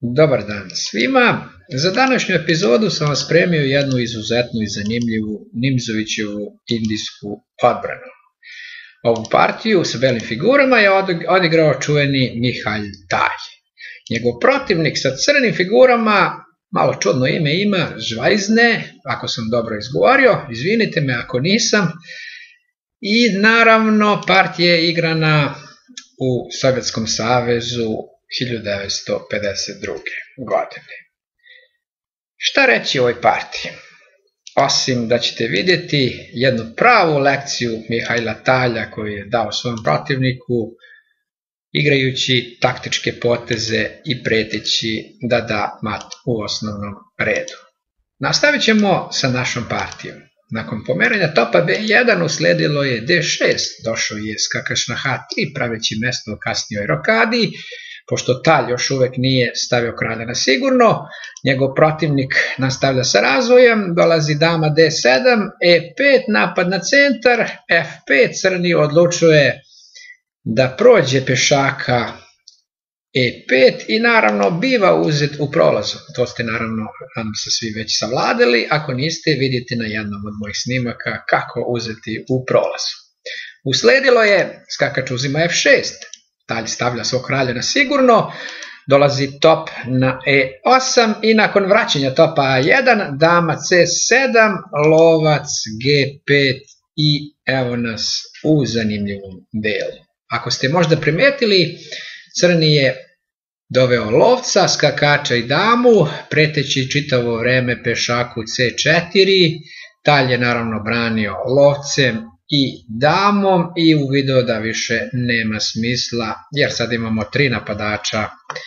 Dobar dan svima. Za današnju epizodu sam vas spremio jednu izuzetnu i zanimljivu Nimzovićevu indijsku odbranu. Ovu partiju sa belim figurama je odigrao čuveni Mihail Taj. Njegov protivnik sa crnim figurama, malo čudno ime ima, Žvajzne, ako sam dobro izgovorio, izvinite me ako nisam. I naravno partija je igrana u Sovjetskom savezu 1952. godine. Šta reći o ovoj partiji? Osim da ćete vidjeti jednu pravu lekciju Mihaila Talja koju je dao svom protivniku, igrajući taktičke poteze i preteći da da mat u osnovnom redu. Nastavit ćemo sa našom partijom. Nakon pomeranja topa B1 usledilo je D6, došao je skakač na H3 praveći mesto u kasnijoj rokadi. Pošto Talj još uvek nije stavio kralja na sigurno, njegov protivnik nastavlja sa razvojem, dolazi dama D7, E5, napad na centar, F5, crni odlučuje da prođe pešaka E5 i naravno biva uzet u prolazu. To ste naravno, nadam se, svi već savladali, ako niste vidite na jednom od mojih snimaka kako uzeti u prolazu. Usledilo je skakač uzima F6. Talj stavlja svog kralja na sigurno, dolazi top na E8 i nakon vraćanja topa A1, dama C7, lovac G5 i evo nas u zanimljivom delu. Ako ste možda primetili, crni je doveo lovca, skakača i damu, preteći čitavo vreme pešaku C4, Talj je naravno branio lovcem i damom i uvideo da više nema smisla jer sad imamo 3 napadača,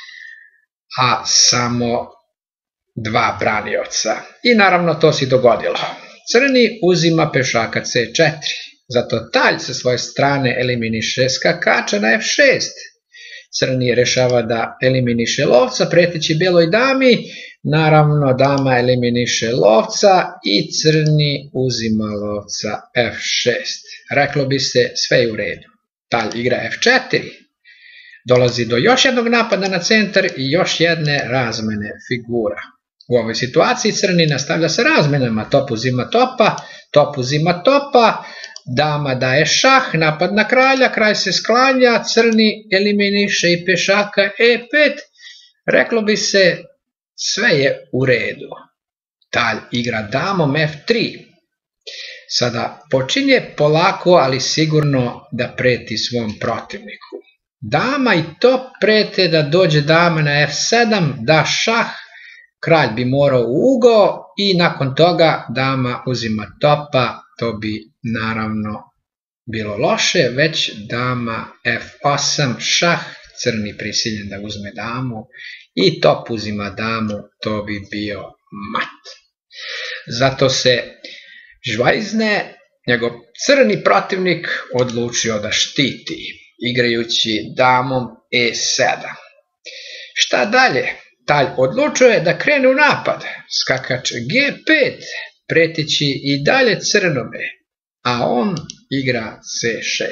a samo 2 branioca. I naravno to se dogodilo. Crni uzima pešaka C4, zato Talj sa svoje strane eliminiše skakača na F6. Crni rešava da eliminiše lovca preteći beloj dami, naravno dama eliminiše lovca i crni uzima lovca F6. Reklo bi se sve je u redu. Talj igra F4. Dolazi do još jednog napada na centar i još jedne razmene figura. U ovoj situaciji crni nastavlja sa razmenama. Top uzima topa, top uzima topa, dama daje šah, napad na kralja, kralj se sklanja, crni eliminiše i pešaka E5. Reklo bi se sve je u redu. Talj igra damom F3. Sada počinje polako, ali sigurno da preti svom protivniku. Dama i top prete da dođe dama na F7, da šah, kralj bi morao u ugao i nakon toga dama uzima topa, to bi naravno bilo loše, već dama F8, šah, crni prisiljen da uzme damu i top uzima damu, to bi bio mat. Zato se Žvajzne, njegov crni protivnik, odlučio da štiti, igrajući damom E7. Šta dalje? Talj odlučuje da krene u napad, skakač G5, preteći i dalje crnome, a on igra C6.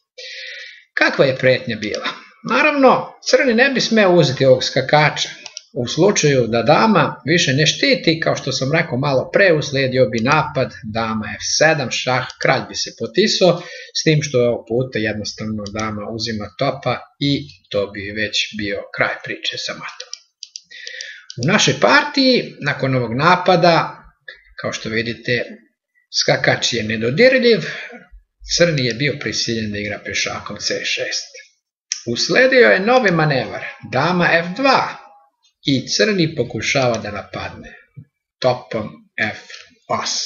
Kakva je pretnja bila? Naravno, crni ne bi smeo uzeti ovog skakača. U slučaju da dama više ne štiti, kao što sam rekao malo pre, usledio bi napad, dama F7, šah, kralj bi se potisao, s tim što ovog puta jednostavno dama uzima topa i to bi već bio kraj priče sa matom. U našoj partiji, nakon ovog napada, kao što vidite, skakač je nedodirljiv, crni je bio prisiljen da igra pešakom C6. Usledio je novi manevar, dama F2 i crni pokušava da napadne topom F8.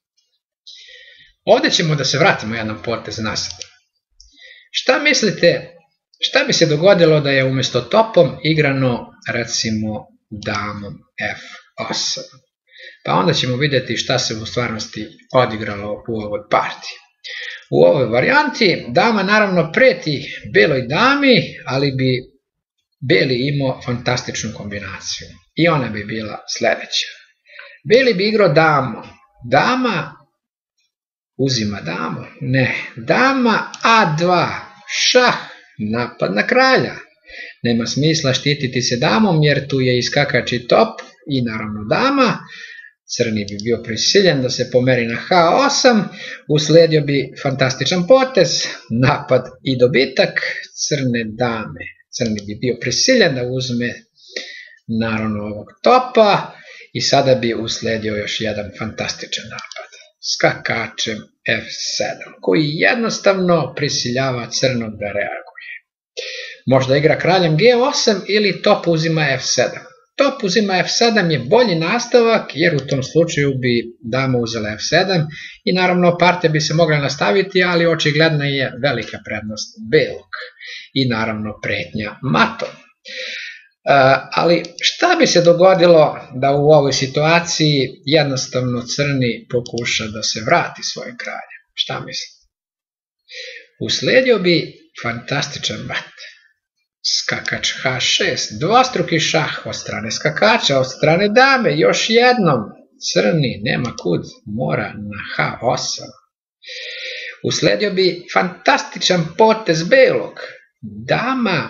Ovdje ćemo da se vratimo jedan potez nazad. Šta mislite, šta bi se dogodilo da je umjesto topom igrano recimo damom F8? Pa onda ćemo vidjeti šta se u stvarnosti odigralo u ovoj partiji. U ovoj varijanti dama naravno preti beloj dami, ali bi beli imao fantastičnu kombinaciju. I ona bi bila sljedeća. Beli bi igrao damu. Dama uzima damu. Ne. Dama A2. Šah. Napad na kralja. nema smisla štititi se damom jer tu je iskakač i top i naravno dama. Crni bi bio prisiljen da se pomeri na H8, uslijedio bi fantastičan potez, napad i dobitak crne dame. Crni bi bio prisiljen da uzme naravno ovog topa i sada bi uslijedio još jedan fantastičan napad skakačem F7 koji jednostavno prisiljava crnog da reaguje. Možda igra kraljem G8 ili top uzima F7. Top uzima F7 je bolji nastavak jer u tom slučaju bi dama uzela F7 i naravno partija bi se mogla nastaviti, ali očigledna je velika prednost belog i naravno pretnja matom. Ali šta bi se dogodilo da u ovoj situaciji jednostavno crni pokuša da se vrati svojim kraljem? Šta mislim? Uslijedio bi fantastičan mat. Skakač H6, dvostruki šah od strane skakača, od strane dame, još jednom. Crni nema kud, mora na H8. Uslijedio bi fantastičan potez belog. Dama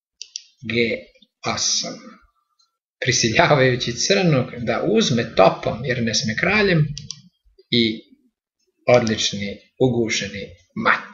G8. Prisiljavajući crnog da uzme topom jer ne sme kraljem i odlični ugušeni mat.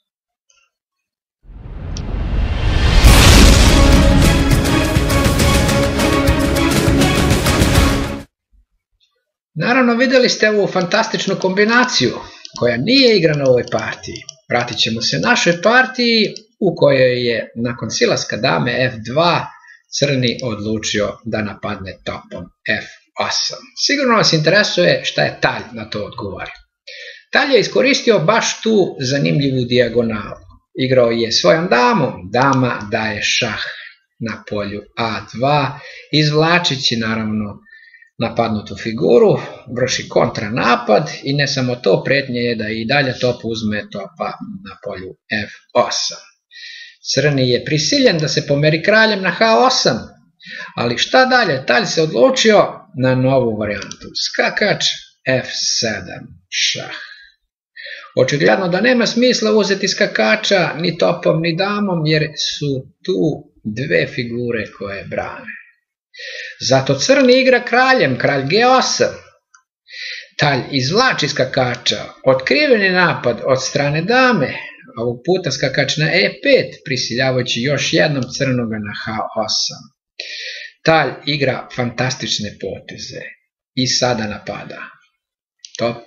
Naravno, vidjeli ste ovu fantastičnu kombinaciju koja nije igrana u ovoj partiji. Vratit ćemo se našoj partiji u kojoj je nakon silaska dame F2 crni odlučio da napadne topom F8. Sigurno vas interesuje šta je Talj na to odgovori. Talj je iskoristio baš tu zanimljivu dijagonalu. Igrao je svojom damom, dama daje šah na polju A2, izvlačići naravno napadnutu figuru, vrši kontranapad i ne samo to, pretnje je da i dalje top uzme topa na polju F8. Crni je prisiljen da se pomeri kraljem na H8, ali šta dalje? Talj se odlučio na novu varijantu, skakač F7 šah. Očigledno da nema smisla uzeti skakača ni topom ni damom jer su tu dve figure koje brane. Zato crni igra kraljem, kralj G8. Talj izvlači skakača, otkriveni napad od strane dame, ovog puta skakač na E5, prisiljavajući još jednom crnoga na H8. Talj igra fantastične poteze i sada napada. Top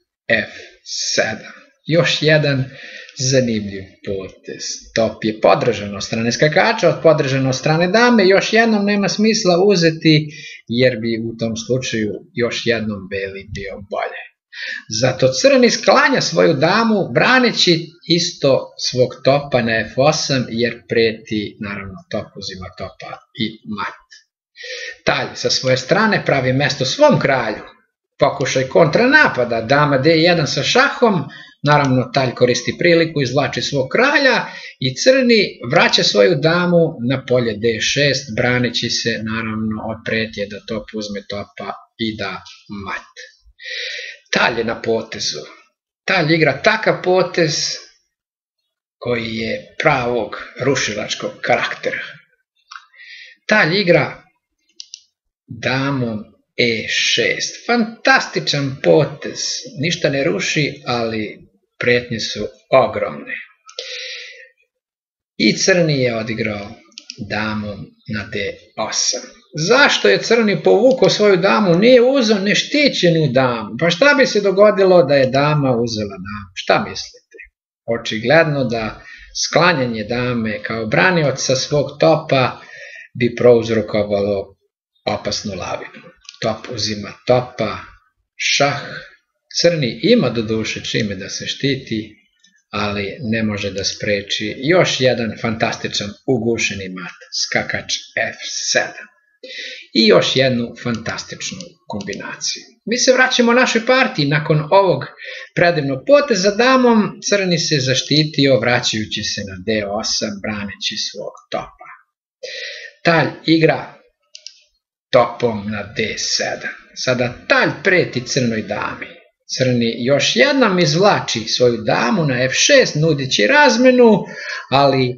F7. Još jedan zanimljiv potez. Top je podržan od strane skakača, podržan od strane dame. Još jednom nema smisla uzeti jer bi u tom slučaju još jednom beli bio bolje. Zato crni sklanja svoju damu braneći isto svog topa na F8 jer preti naravno top uzima topa i mat. Talj sa svoje strane pravi mesto svom kralju. Pokušaj kontranapada, dama D1 sa šahom, naravno Talj koristi priliku, izvlači svog kralja i crni vraća svoju damu na polje D6, braneći se naravno od pretnje da top uzme topa i da mat. Talj je na potezu. Talj igra takav potez koji je pravog rušilačkog karaktera. Talj igra damom E6. Fantastičan potez. Ništa ne ruši, ali pretnje su ogromne. I crni je odigrao damom na D8. Zašto je crni povukao svoju damu? Nije uzeo neštićenu damu. Pa šta bi se dogodilo da je dama uzela damu? Šta mislite? Očigledno da sklanjanje dame kao branioc sa svog topa bi prouzrokovalo opasnu lavinu. Top uzima topa, šah. Crni ima doduše čime da se štiti, ali ne može da spreči još jedan fantastičan ugušeni mat, skakač F7. I još jednu fantastičnu kombinaciju. Mi se vraćamo našoj partiji. Nakon ovog predivnog poteza damom, crni se zaštitio vraćajući se na D8, braneći svog topa. Talj igra topom na D7. Sada talj preti crnoj dami. Crni još jednom izvlači svoju damu na F6, nudići razmenu, ali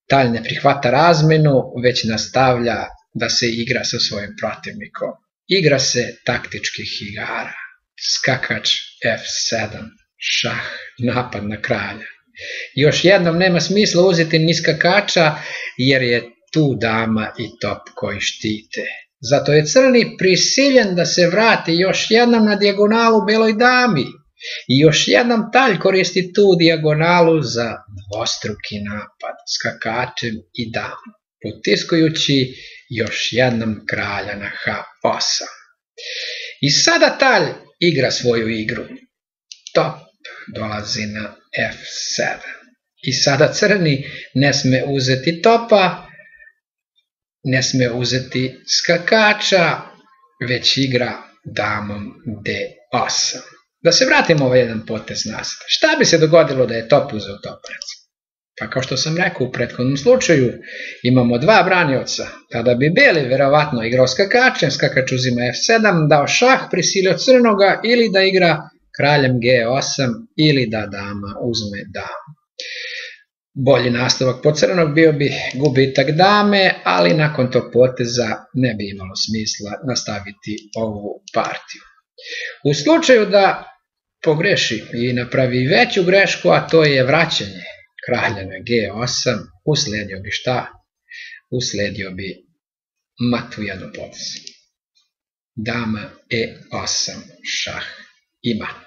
Talj ne prihvata razmenu, već nastavlja da se igra sa svojim protivnikom. Igra se taktičkih igara. Skakač F7, šah, napad na kralja. Još jednom nema smisla uzeti ni skakača jer je tu dama i top koji štite. Zato je crni prisiljen da se vrati još jednom na dijagonalu beloj dami. I još jednom talj koristi tu dijagonalu za dvostruki napad skakačem i damom, potiskujući još jednom kralja na H8. I sada talj igra svoju igru. Top dolazi na F7. I sada crni ne sme uzeti topa, ne sme uzeti skakača, već igra damom D8. Da se vratimo ovaj jedan potez nazad. Šta bi se dogodilo da je top uzeo topac? Pa kao što sam rekao u prethodnom slučaju, imamo dva branioca. Tada bi beli verovatno igrao skakačem, skakač uzima F7, dao šah, prisilio crnoga ili da igra kraljem G8 ili da dama uzme damu. Bolji nastavak po crnog bio bi gubitak dame, ali nakon tog poteza ne bi imalo smisla nastaviti ovu partiju. U slučaju da pogreši i napravi veću grešku, a to je vraćanje kralja na G8, usledio bi šta? Usledio bi mat u jednom potezu. Dama E8, šah i mat.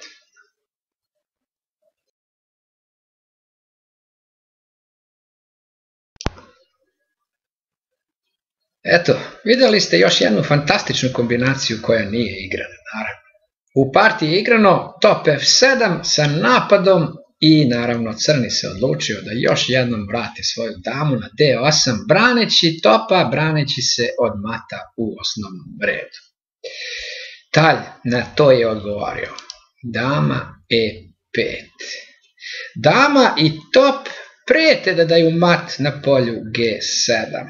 Eto, vidjeli ste još jednu fantastičnu kombinaciju koja nije igrana, naravno. U partiji je igrano top F7 sa napadom i naravno crni se odlučio da još jednom vrati svoju damu na D8, braneći topa, braneći se od mata u osnovnom redu. Talj na to je odgovorio. Dama E5. Dama i top prete da daju mat na polju G7,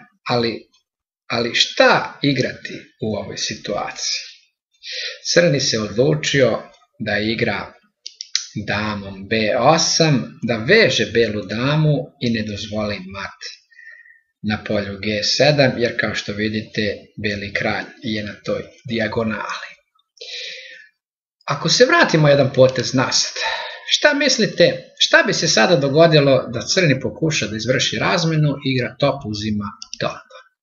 ali šta igrati u ovoj situaciji? Crni se odlučio da igra damom B8, da veže belu damu i ne dozvoli mat na polju G7, jer kao što vidite, beli kralj je na toj dijagonali. Ako se vratimo jedan potez nazad, šta mislite, šta bi se sada dogodilo da crni pokuša da izvrši razmenu, igra top, uzima top?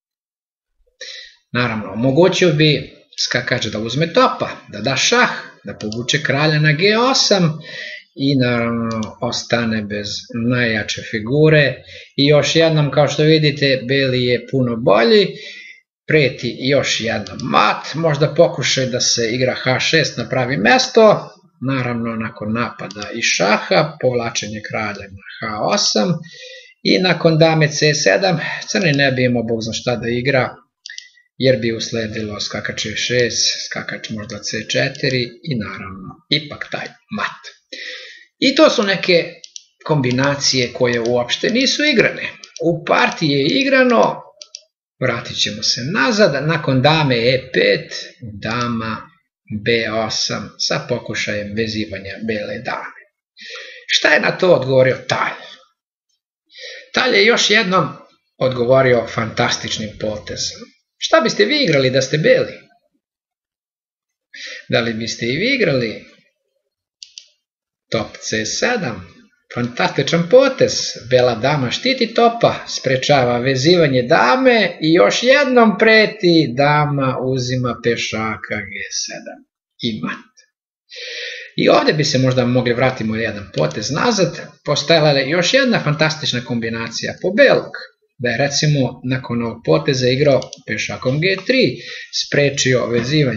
Naravno, omogućio bi skakač da uzme topa, da da šah, da povuče kralja na G8 i naravno ostane bez najjače figure. I još jednom, kao što vidite, beli je puno bolji, preti još jednom mat, možda pokušaj da se igra H6 na pravi mesto, naravno nakon napada i šaha, povlačenje kralja na H8 i nakon dame C7, crni ne bi imao bog zna šta da igra, jer bi usledilo skakač E6, skakač možda C4 i naravno ipak taj mat. I to su neke kombinacije koje uopšte nisu igrane. U partiji je igrano, vratit ćemo se nazad, nakon dame E5, dama B8 sa pokušajem vezivanja bele dame. Šta je na to odgovorio talj? Talj je još jednom odgovorio fantastičnim potezom. Šta biste vi igrali da ste beli? Da li biste i vi igrali top C7? Fantastičan potez. Bela dama štiti topa, sprečava vezivanje dame i još jednom preti dama uzima pešaka G7 i mat. I ovdje bi se možda mogli vratiti jedan potez nazad. Postojala je još jedna fantastična kombinacija po belog. Da je recimo nakon ovog poteza igrao pešakom G3, sprečio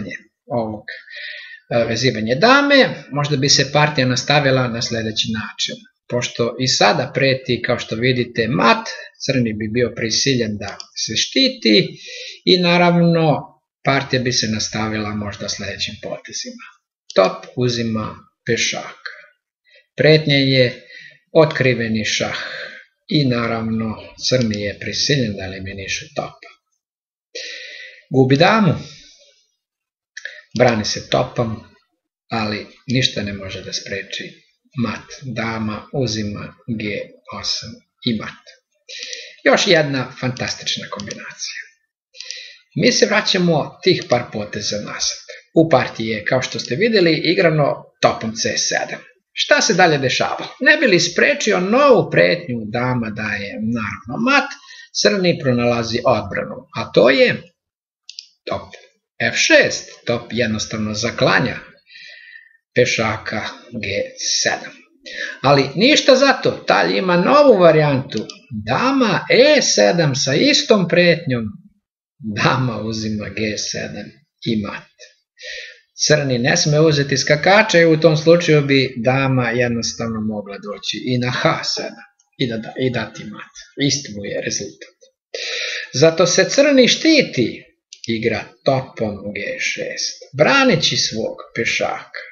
vezivanje dame, možda bi se partija nastavila na sljedeći način. Pošto i sada preti, kao što vidite, mat, crni bi bio prisiljen da se štiti i naravno partija bi se nastavila možda sljedećim potezima. Top uzima pešaka. Pretnja je otkriveni šah. I naravno crni je prisiljen da eliminiše topa. Gubi damu, brani se topom, ali ništa ne može da spreči mat. Dama uzima G8 i mat. Još jedna fantastična kombinacija. Mi se vraćamo tih par poteza nazad. U partiji je, kao što ste vidjeli, igrano topom C7. Šta se dalje dešavalo? Ne bi li sprečio novu pretnju, dama daje naravno mat, crni pronalazi odbranu, a to je top F6, top jednostavno zaklanja pešaka G7. Ali ništa zato, talj ima novu varijantu, dama E7 sa istom pretnjom, dama uzima G7 i mat. Crni ne sme uzeti skakača i u tom slučaju bi dama jednostavno mogla doći i na H7 i dati mat. Isti mu je rezultat. Zato se crni štiti, igra topom G6, braneći svog pešaka.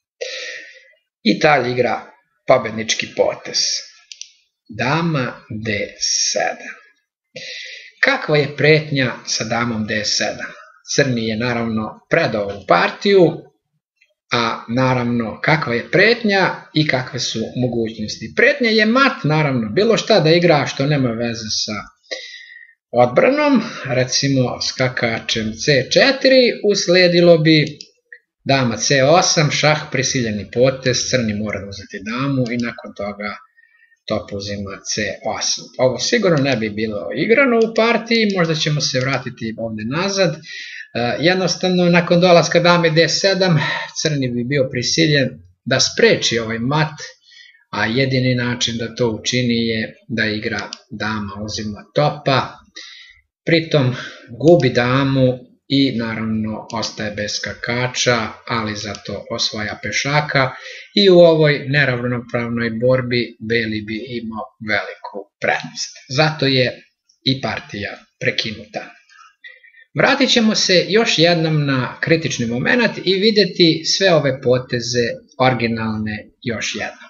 I talj igra pobednički potez. Dama D7. Kakva je pretnja sa damom D7? Crni je naravno predao ovu partiju, a naravno kakva je pretnja i kakve su mogućnosti. Pretnja je mat, naravno, bilo šta da igra što nema veze sa odbranom, recimo skakačem C4, usledilo bi dama C8, šah, prisiljeni potez, crni mora uzeti damu i nakon toga top uzima C8. Ovo sigurno ne bi bilo igrano u partiji, možda ćemo se vratiti ovdje nazad. Jednostavno, nakon dolaska dame D7, crni bi bio prisiljen da spreči ovaj mat, a jedini način da to učini je da igra dama uzima topa, pritom gubi damu i naravno ostaje bez skakača, ali zato osvaja pešaka i u ovoj neravnopravnoj borbi beli bi imao veliku prednost. Zato je i partija prekinuta. Vratit ćemo se još jednom na kritični moment i vidjeti sve ove poteze originalne još jednom.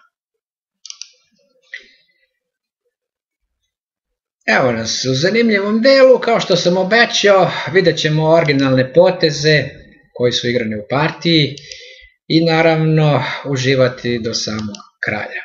Evo nas u zanimljivom delu, kao što sam obećao, vidjet ćemo originalne poteze koji su igrani u partiji i naravno uživati do samog kraja.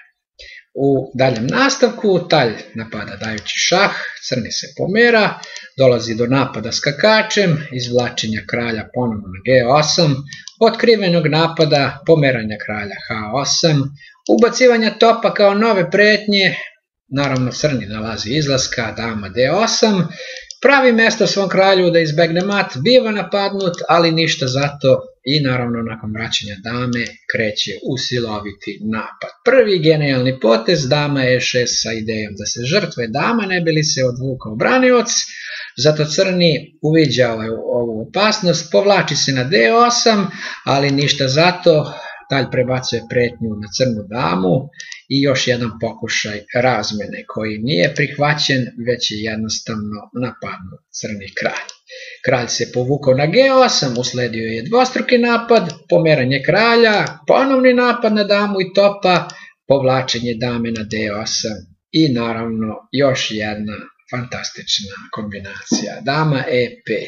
U daljem nastavku talj napada dajući šah, crni se pomera, dolazi do napada skakačem, izvlačenja kralja ponovno na G8, otkrivenog napada, pomeranja kralja H8, ubacivanja topa kao nove pretnje, naravno crni nalazi izlaska, dama D8, pravi mesto svom kralju da izbegne mat, biva napadnut, ali ništa zato i naravno nakon vraćanja dame kreće u siloviti napad. Prvi genijalni potez, dama E6 sa idejom da se žrtve dama, ne bi li se odvukao branioc, zato crni uviđa ovu opasnost, povlači se na D8, ali ništa zato, talj prebacuje pretnju na crnu damu i još jedan pokušaj razmene koji nije prihvaćen, već je jednostavno napadnut crni kralj. Kralj se povukao na G8, usledio je dvostruki napad, pomeranje kralja, ponovni napad na damu i topa, povlačenje dame na D8 i naravno još jedna fantastična kombinacija. Dama E5.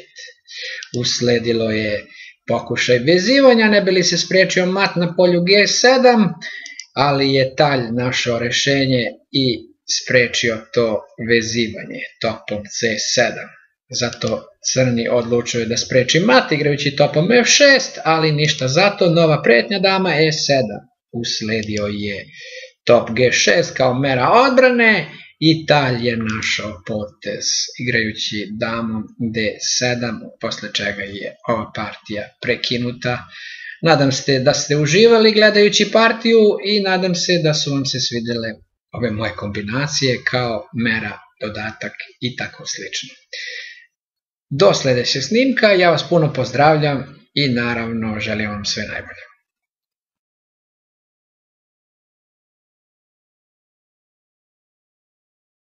Usledilo je pokušaj vezivanja, ne bi li se spriječio mat na polju G7, ali je talj našao rešenje i spriječio to vezivanje topom C7. Zato crni odlučuje da spriječi mat igrajući topom F6, ali ništa zato, nova pretnja dama E7. Usledio je top G6 kao mera odbrane i talj je našao potez igrajući damom D7, posle čega je ova partija prekinuta. Nadam se da ste uživali gledajući partiju i nadam se da su vam se svidjele ove moje kombinacije kao mera, dodatak i tako slično. Do sljedećeg snimka, ja vas puno pozdravljam i naravno želim vam sve najbolje.